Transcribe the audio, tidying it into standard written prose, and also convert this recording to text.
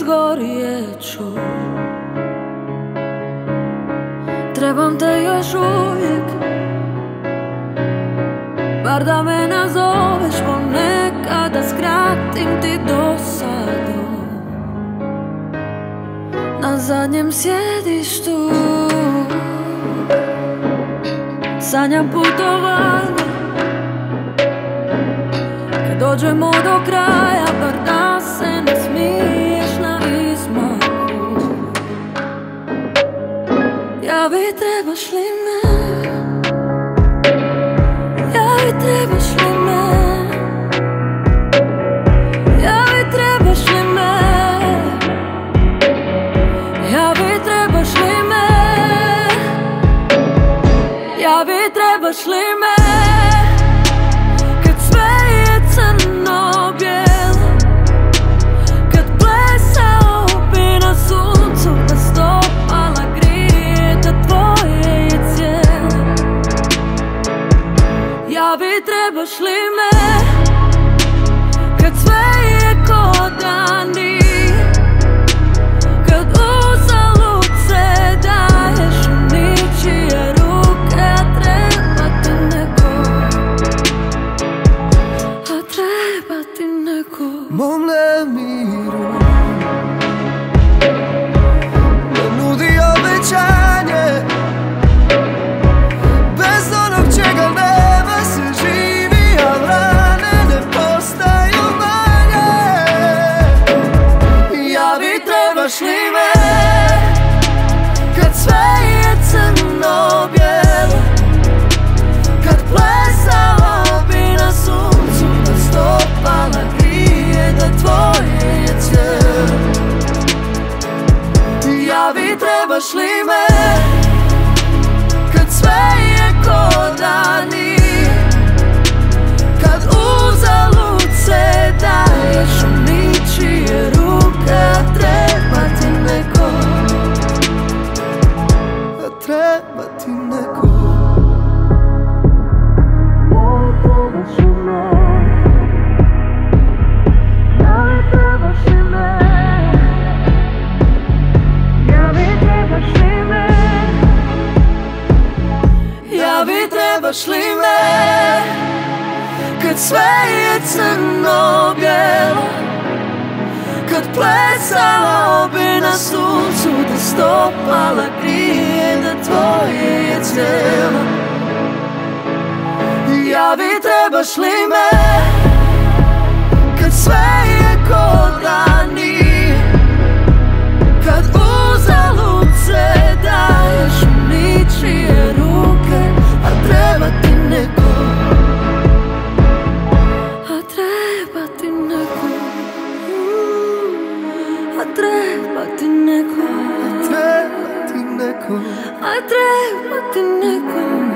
izgorjeću. Trebam te još uvijek, bar da me nazoveš ponekad, da skratim ti dosadu. Na zadnjem sjedištu sanjam putovanje, kad dođemo do kraja, bar da se ne smiješ na izmaku. Javi, trebaš li me? Javi, trebaš li me? Javi, trebaš li me? Javi, trebaš li me? Javi, trebaš li me? Kad sve je crno-bijelo, kad plesao bi na suncu, da stopala grije, da tvoje je cijelo. Javi, trebaš li me? Kad sve je ko da nije, kad uzalud se daješ u ničije ruke, a treba ti neko, a treba ti neko. Mom nemiru ne nudi obećanje, bez onog čega nema se živi, a rane ne postaju manje. Javi, trebaš li me? Kad sve je crno-bijelo, kad plesalo bi na suncu, da stopala grije, da tvoje je cijelo. Javi, trebaš li me? Kad sve je ko da nije, kad uzalud se daješ u ničije ruke, a treba ti neko, a treba ti neko. Javi, trebaš li me? Javi, trebaš li me? Javi, trebaš li me? Kad sve je crno-bijelo, kad plesalo bi na suncu, da stopala grije, da tvoje je cijelo. Javi, trebaš li me? Kad sve je ko da nije, kad uzalud se daješ u ničije ruke, a treba ti neko, a treba ti neko, a treba ti neko, a treba ti neko, a treba ti neko.